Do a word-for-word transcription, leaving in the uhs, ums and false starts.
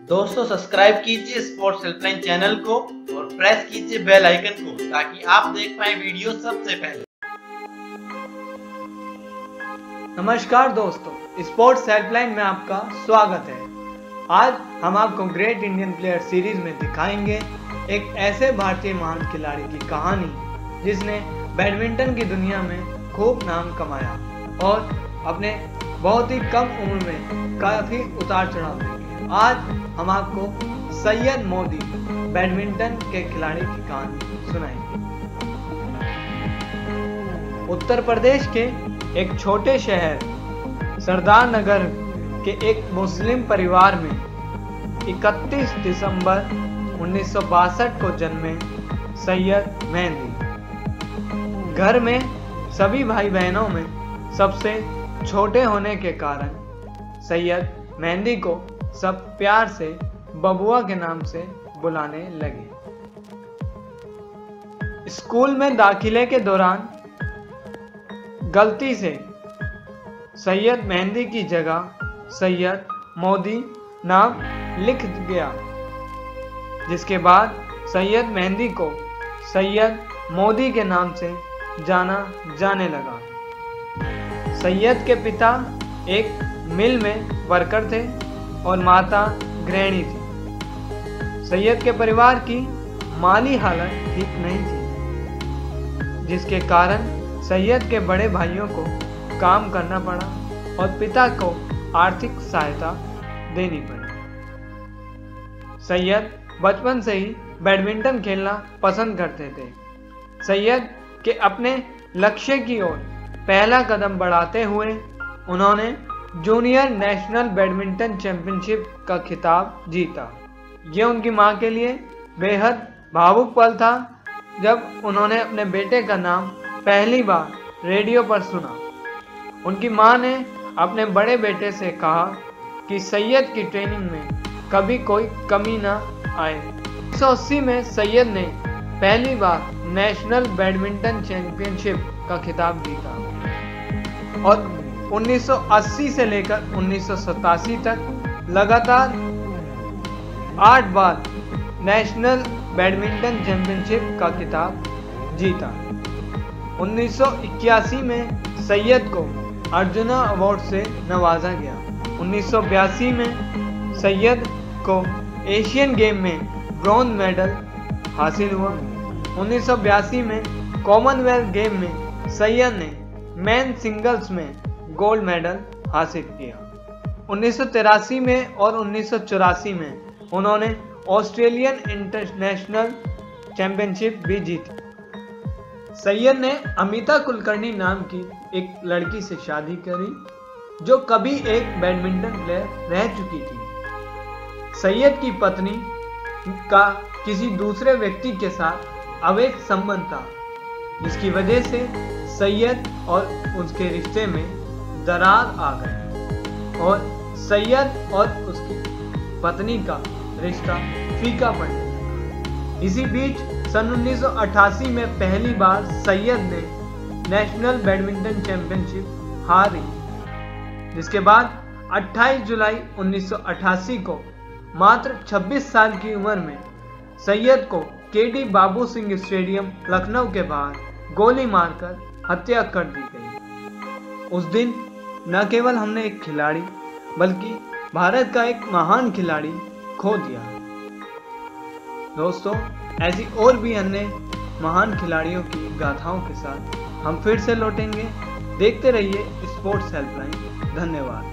दोस्तों सब्सक्राइब कीजिए sports helpline channel को और प्रेस कीजिए बेल आइकन को ताकि आप देख पाएं वीडियो सबसे पहले। नमस्कार दोस्तों, स्पोर्ट्स हेल्पलाइन में आपका स्वागत है। आज हम आपको ग्रेट इंडियन प्लेयर सीरीज में दिखाएंगे एक ऐसे भारतीय महान खिलाड़ी की कहानी जिसने बैडमिंटन की दुनिया में खूब नाम कमाया और अपने बहुत ही कम उम्र में काफी उतार चढ़ाव देखे। आज हम आपको सैयद मोदी बैडमिंटन के खिलाड़ी की कहानी सुनाएंगे। उत्तर प्रदेश के एक छोटे शहर सरदार नगर के एक मुस्लिम परिवार में इकतीस दिसंबर उन्नीस सौ बासठ को जन्मे सैयद मेहंदी। घर में सभी भाई बहनों में सबसे छोटे होने के कारण सैयद मेहंदी को सब प्यार से बबुआ के नाम से बुलाने लगे। स्कूल में दाखिले के दौरान गलती से सैयद मेहंदी की जगह सैयद मोदी नाम लिख गया, जिसके बाद सैयद मेहंदी को सैयद मोदी के नाम से जाना जाने लगा। सैयद के पिता एक मिल में वर्कर थे और माता गृहिणी थी। सैयद के परिवार की माली हालत ठीक नहीं थी, जिसके कारण सैयद के बड़े भाइयों को काम करना पड़ा और पिता को आर्थिक सहायता देनी पड़ी। सैयद बचपन से ही बैडमिंटन खेलना पसंद करते थे। सैयद के अपने लक्ष्य की ओर पहला कदम बढ़ाते हुए उन्होंने जूनियर नेशनल बैडमिंटन चैंपियनशिप का खिताब जीता। यह उनकी मां के लिए बेहद भावुक पल था जब उन्होंने अपने बेटे का नाम पहली बार रेडियो पर सुना। उनकी मां ने अपने बड़े बेटे से कहा कि सैयद की ट्रेनिंग में कभी कोई कमी ना आए। उन्नीस सौ अस्सी में सैयद ने पहली बार नेशनल बैडमिंटन चैंपियनशिप का खिताब जीता और उन्नीस सौ अस्सी से लेकर उन्नीस सौ सतासी तक लगातार आठ बार नेशनल बैडमिंटन चैंपियनशिप का खिताब जीता। उन्नीस सौ इक्यासी में सैयद को अर्जुना अवार्ड से नवाजा गया। उन्नीस सौ बयासी में सैयद को एशियन गेम में ब्रॉन्ज मेडल हासिल हुआ। उन्नीस सौ बयासी में कॉमनवेल्थ गेम में सैयद ने मेन सिंगल्स में गोल्ड मेडल हासिल किया। उन्नीस सौ तिरासी में और उन्नीस सौ चौरासी में उन्होंने ऑस्ट्रेलियन इंटरनेशनल चैंपियनशिप भी जीती। सैयद ने अमिता कुलकर्णी नाम की एक लड़की से शादी करी जो कभी एक बैडमिंटन प्लेयर रह चुकी थी। सैयद की पत्नी का किसी दूसरे व्यक्ति के साथ अवैध संबंध था, जिसकी वजह से सैयद और उसके रिश्ते में दरार आ गई और सैयद और उसकी पत्नी का रिश्ता फीका पड़ने लगा। इसी बीच सन उन्नीस सौ अठासी में पहली बार सैयद ने नेशनल बैडमिंटन चैंपियनशिप हारी, जिसके बाद अट्ठाईस जुलाई उन्नीस सौ अठासी को मात्र छब्बीस साल की उम्र में सैयद को K D Babu Singh stadium Lucknow के बाहर गोली मारकर हत्या कर दी गई। उस दिन न केवल हमने एक खिलाड़ी बल्कि भारत का एक महान खिलाड़ी खो दिया। दोस्तों, ऐसी और भी अन्य महान खिलाड़ियों की गाथाओं के साथ हम फिर से लौटेंगे। देखते रहिए स्पोर्ट्स हेल्पलाइन। धन्यवाद।